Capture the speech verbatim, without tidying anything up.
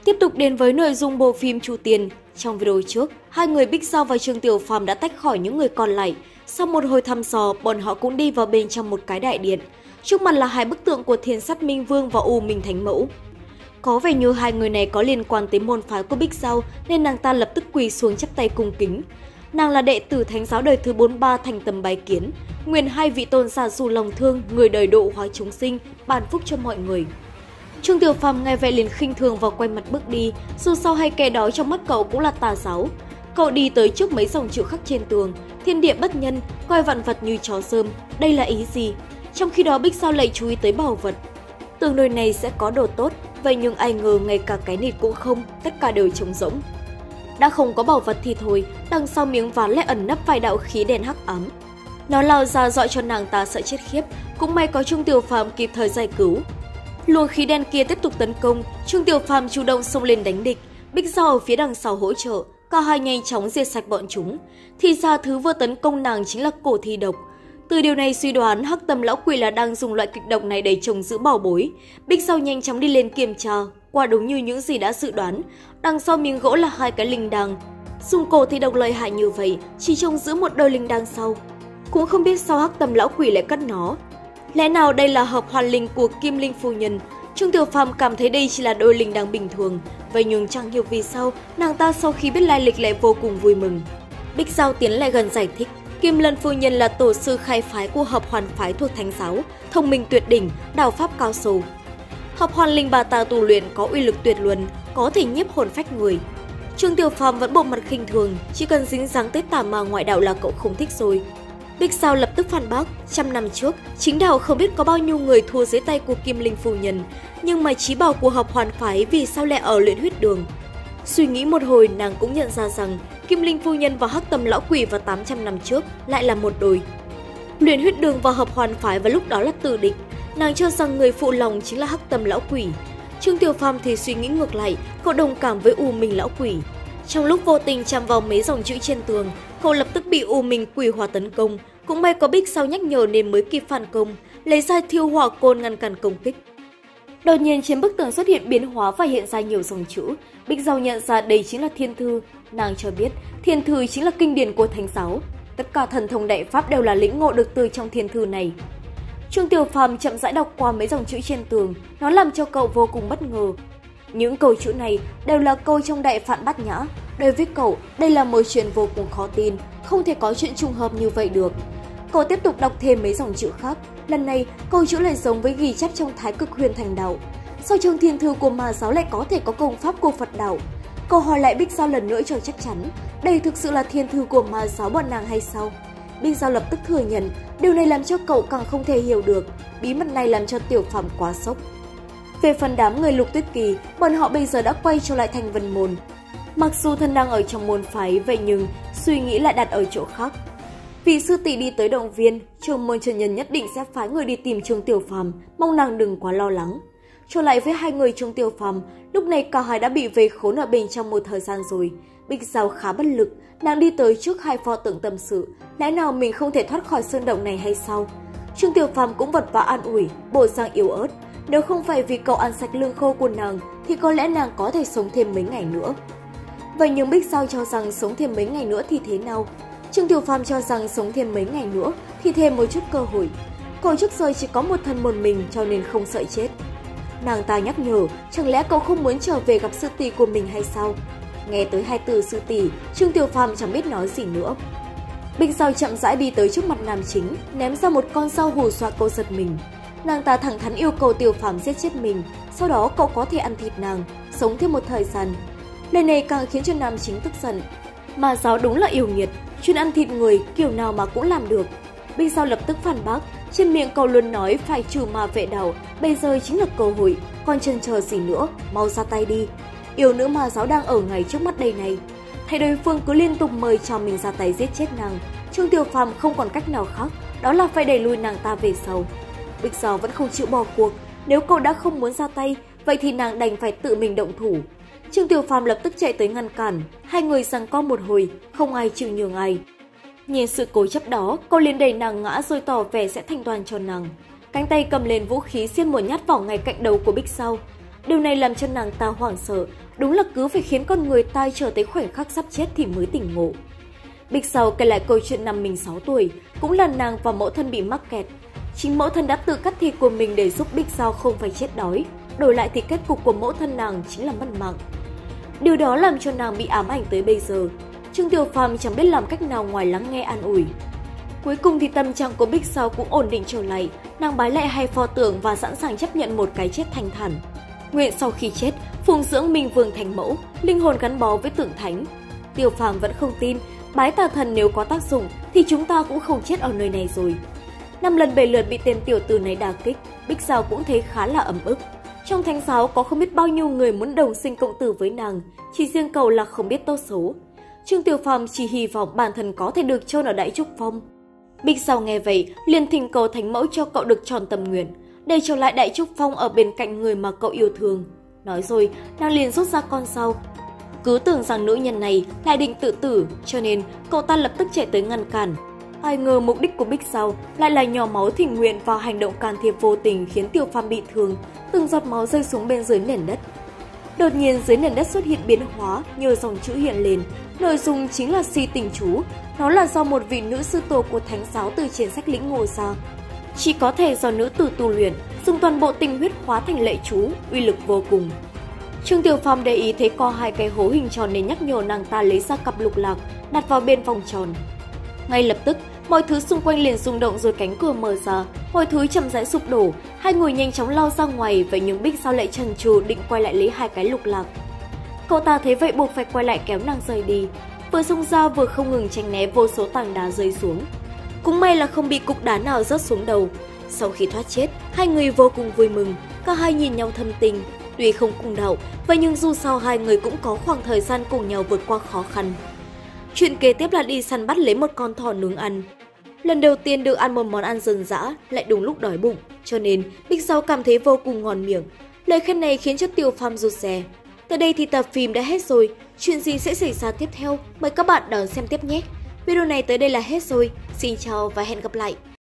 Tiếp tục đến với nội dung bộ phim Chu Tiên. Trong video trước, hai người Bích Giao và Trương Tiểu Phàm đã tách khỏi những người còn lại. Sau một hồi thăm dò, bọn họ cũng đi vào bên trong một cái đại điện. Trước mặt là hai bức tượng của Thiên Sát Minh Vương và U Minh Thánh Mẫu. Có vẻ như hai người này có liên quan tới môn phái của Bích Giao nên nàng ta lập tức quỳ xuống chắp tay cung kính. Nàng là đệ tử Thánh giáo đời thứ bốn mươi ba Thành Tâm Bái Kiến, nguyện hai vị tôn giả dù lòng thương, người đời độ hóa chúng sinh, ban phúc cho mọi người. Trương Tiểu Phàm nghe vậy liền khinh thường và quay mặt bước đi, dù sao hai kẻ đó trong mắt cậu cũng là tà giáo. Cậu đi tới trước mấy dòng chữ khắc trên tường, thiên địa bất nhân, coi vạn vật như chó rơm, đây là ý gì? Trong khi đó Bích Giao lại chú ý tới bảo vật. Tưởng nơi này sẽ có đồ tốt, vậy nhưng ai ngờ ngay cả cái nịt cũng không, tất cả đều trống rỗng. Đã không có bảo vật thì thôi, đằng sau miếng ván lại ẩn nấp vài đạo khí đen hắc ám. Nó lao ra dọa cho nàng ta sợ chết khiếp, cũng may có Trương Tiểu Phàm kịp thời giải cứu. Luồng khí đen kia tiếp tục tấn công, Trương Tiểu Phàm chủ động xông lên đánh địch, Bích Giao ở phía đằng sau hỗ trợ, cả hai nhanh chóng diệt sạch bọn chúng. Thì ra thứ vừa tấn công nàng chính là cổ thi độc. Từ điều này suy đoán Hắc Tâm lão quỷ là đang dùng loại kịch độc này để trồng giữ bảo bối. Bích Giao nhanh chóng đi lên kiểm tra, quả đúng như những gì đã dự đoán, đằng sau miếng gỗ là hai cái linh đằng. Dùng cổ thi độc lợi hại như vậy, chỉ trông giữ một đôi linh đằng sau. Cũng không biết sao Hắc Tâm lão quỷ lại cất nó. Lẽ nào đây là hợp hoàn linh của Kim Linh phu nhân? Trương Tiểu Phàm cảm thấy đây chỉ là đôi linh đằng bình thường, vậy nhưng chẳng hiểu vì sao nàng ta sau khi biết lai lịch lại vô cùng vui mừng. Bích Giao tiến lại gần giải thích, Kim Lân phu nhân là tổ sư khai phái của hợp hoàn phái thuộc Thánh giáo, thông minh tuyệt đỉnh, đạo pháp cao sâu. Hợp hoàn linh bà ta tu luyện có uy lực tuyệt luân, có thể nhiếp hồn phách người. Trương Tiểu Phàm vẫn bộ mặt khinh thường, chỉ cần dính dáng tới tà ma ngoại đạo là cậu không thích rồi. Bích Giao lập tức phản bác, trăm năm trước, chính đạo không biết có bao nhiêu người thua dưới tay của Kim Linh phu nhân, nhưng mà chí bảo của hợp hoàn phái vì sao lại ở luyện huyết đường. Suy nghĩ một hồi, nàng cũng nhận ra rằng Kim Linh phu nhân và Hắc Tâm lão quỷ vào tám trăm năm trước lại là một đôi. Luyện huyết đường và hợp hoàn phái vào lúc đó là tử địch, nàng cho rằng người phụ lòng chính là Hắc Tâm lão quỷ. Trương Tiểu Phàm thì suy nghĩ ngược lại, cậu đồng cảm với U Minh lão quỷ. Trong lúc vô tình chạm vào mấy dòng chữ trên tường, cậu lập tức bị U Minh quỷ hỏa tấn công, cũng may có Bích Giao nhắc nhở nên mới kịp phản công, lấy ra thiêu hỏa côn ngăn cản công kích. Đột nhiên trên bức tường xuất hiện biến hóa và hiện ra nhiều dòng chữ, Bích Giao nhận ra đây chính là thiên thư, nàng cho biết thiên thư chính là kinh điển của Thánh giáo, tất cả thần thông đại pháp đều là lĩnh ngộ được từ trong thiên thư này. Trương Tiểu Phàm chậm rãi đọc qua mấy dòng chữ trên tường, nó làm cho cậu vô cùng bất ngờ. Những câu chữ này đều là câu trong Đại Phạn Bát Nhã. Đối với cậu, đây là một chuyện vô cùng khó tin, không thể có chuyện trùng hợp như vậy được. Cậu tiếp tục đọc thêm mấy dòng chữ khác, lần này câu chữ lại giống với ghi chép trong Thái Cực Huyền Thành Đạo. Sao trong thiên thư của Ma giáo lại có thể có công pháp của Phật đạo? Cậu hỏi lại Bích Giao lần nữa cho chắc chắn, đây thực sự là thiên thư của Ma giáo bọn nàng hay sao? Bích Giao lập tức thừa nhận, điều này làm cho cậu càng không thể hiểu được, bí mật này làm cho Tiểu Phàm quá sốc. Về phần đám người Lục Tuyết Kỳ, bọn họ bây giờ đã quay trở lại thành Vân Môn. Mặc dù thân đang ở trong môn phái, vậy nhưng suy nghĩ lại đặt ở chỗ khác. Vị sư tỷ đi tới động viên, trưởng môn Trần Nhân nhất định sẽ phái người đi tìm Trương Tiểu Phàm, mong nàng đừng quá lo lắng. Trở lại với hai người Trương Tiểu Phàm, lúc này cả hai đã bị vây khốn ở bên trong một thời gian rồi. Bích Giao khá bất lực, nàng đi tới trước hai pho tượng tâm sự, lẽ nào mình không thể thoát khỏi sơn động này hay sao? Trương Tiểu Phàm cũng vật vã an ủi, bộ dạng yếu ớt. Nếu không phải vì cậu ăn sạch lương khô của nàng, thì có lẽ nàng có thể sống thêm mấy ngày nữa. Vậy nhưng Bích Giao cho rằng sống thêm mấy ngày nữa thì thế nào? Trương Tiểu Phàm cho rằng sống thêm mấy ngày nữa thì thêm một chút cơ hội. Cậu trước giờ chỉ có một thân một mình cho nên không sợ chết. Nàng ta nhắc nhở, chẳng lẽ cậu không muốn trở về gặp sư tỷ của mình hay sao? Nghe tới hai từ sư tỷ, Trương Tiểu Phàm chẳng biết nói gì nữa. Bích Giao chậm rãi đi tới trước mặt nam chính, ném ra một con dao hù dọa cậu giật mình. Nàng ta thẳng thắn yêu cầu Tiểu Phàm giết chết mình, sau đó cậu có thể ăn thịt nàng, sống thêm một thời gian. Lời này càng khiến cho nam chính tức giận. Ma giáo đúng là yêu nghiệt, chuyên ăn thịt người kiểu nào mà cũng làm được. Bích Giao lập tức phản bác, trên miệng cậu luôn nói phải trừ ma vệ đạo, bây giờ chính là cơ hội, còn chần chờ gì nữa, mau ra tay đi. Yêu nữ ma giáo đang ở ngay trước mắt đây này. Thấy đối phương cứ liên tục mời cho mình ra tay giết chết nàng, Trương Tiểu Phàm không còn cách nào khác, đó là phải đẩy lùi nàng ta về sau. Bích Giao vẫn không chịu bỏ cuộc, nếu cậu đã không muốn ra tay, vậy thì nàng đành phải tự mình động thủ. Trương Tiểu Phàm lập tức chạy tới ngăn cản, hai người giằng co một hồi, không ai chịu nhường ai. Nhìn sự cố chấp đó, cậu liền đẩy nàng ngã rồi tỏ vẻ sẽ thanh toàn cho nàng. Cánh tay cầm lên vũ khí xiên một nhát vào ngay cạnh đầu của Bích Giao. Điều này làm cho nàng ta hoảng sợ, đúng là cứ phải khiến con người ta chờ tới khoảnh khắc sắp chết thì mới tỉnh ngộ. Bích Sao kể lại câu chuyện năm mình sáu tuổi, cũng là nàng và mẫu thân bị mắc kẹt. Chính mẫu thân đã tự cắt thịt của mình để giúp Bích Sao không phải chết đói, đổi lại thì kết cục của mẫu thân nàng chính là mất mạng. Điều đó làm cho nàng bị ám ảnh tới bây giờ. Trương Tiểu Phàm chẳng biết làm cách nào ngoài lắng nghe an ủi. Cuối cùng thì tâm trạng của Bích Sao cũng ổn định trở lại, nàng bái lạy hai pho tượng và sẵn sàng chấp nhận một cái chết thanh thản. Nguyện sau khi chết, phụng dưỡng Minh Vương Thánh Mẫu, linh hồn gắn bó với tượng thánh. Tiểu Phàm vẫn không tin, bái tà thần nếu có tác dụng thì chúng ta cũng không chết ở nơi này rồi. Năm lần bảy lượt bị tên tiểu tử này đả kích, Bích Sao cũng thấy khá là ấm ức. Trong thánh giáo có không biết bao nhiêu người muốn đồng sinh cộng tử với nàng, chỉ riêng cậu là không biết tốt xấu. Trương Tiểu Phàm chỉ hy vọng bản thân có thể được chôn ở Đại Trúc Phong. Bích Sao nghe vậy, liền thỉnh cầu Thánh Mẫu cho cậu được tròn tâm nguyện, để trở lại Đại Trúc Phong ở bên cạnh người mà cậu yêu thương. Nói rồi, nàng liền rút ra con dao. Cứ tưởng rằng nữ nhân này lại định tự tử, cho nên cậu ta lập tức chạy tới ngăn cản. Ai ngờ mục đích của Bích Sao lại là nhỏ máu thỉnh nguyện vào hành động can thiệp vô tình khiến Tiểu Phàm bị thương, từng giọt máu rơi xuống bên dưới nền đất. Đột nhiên dưới nền đất xuất hiện biến hóa, nhiều dòng chữ hiện lên, nội dung chính là si tình chú. Nó là do một vị nữ sư tổ của thánh giáo từ trên sách lĩnh ngộ ra. Chỉ có thể do nữ tử tu luyện, dùng toàn bộ tinh huyết hóa thành lệ chú, uy lực vô cùng. Trương Tiểu Phàm để ý thấy có hai cái hố hình tròn nên nhắc nhở nàng ta lấy ra cặp lục lạc, đặt vào bên vòng tròn. Ngay lập tức, mọi thứ xung quanh liền rung động rồi cánh cửa mở ra, mọi thứ chậm rãi sụp đổ, hai người nhanh chóng lao ra ngoài, vậy nhưng Bích Sao lại chần chừ định quay lại lấy hai cái lục lạc. Cậu ta thấy vậy buộc phải quay lại kéo nàng rời đi, vừa xông ra vừa không ngừng tránh né vô số tảng đá rơi xuống. Cũng may là không bị cục đá nào rớt xuống đầu. Sau khi thoát chết, hai người vô cùng vui mừng, cả hai nhìn nhau thâm tình. Tuy không cùng đạo, vậy nhưng dù sao hai người cũng có khoảng thời gian cùng nhau vượt qua khó khăn. Chuyện kế tiếp là đi săn bắt lấy một con thỏ nướng ăn. Lần đầu tiên được ăn một món ăn dân dã, lại đúng lúc đói bụng, cho nên Bích Sao cảm thấy vô cùng ngon miệng. Lời khen này khiến cho Tiểu Phàm rụt rè. Tới đây thì tập phim đã hết rồi, chuyện gì sẽ xảy ra tiếp theo? Mời các bạn đón xem tiếp nhé! Video này tới đây là hết rồi, xin chào và hẹn gặp lại!